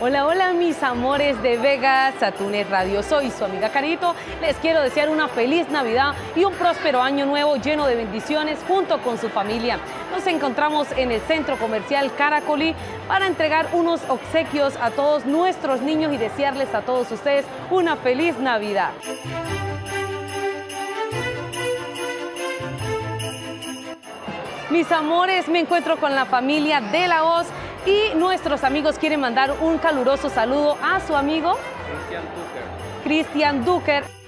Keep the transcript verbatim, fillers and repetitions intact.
Hola, hola mis amores de Vega Satunet Radio, soy su amiga Carito. Les quiero desear una feliz Navidad y un próspero año nuevo lleno de bendiciones junto con su familia. Nos encontramos en el Centro Comercial Caracolí para entregar unos obsequios a todos nuestros niños y desearles a todos ustedes una feliz Navidad. Mis amores, me encuentro con la familia de La Hoz y nuestros amigos quieren mandar un caluroso saludo a su amigo Cristian Duker. Cristian Duker.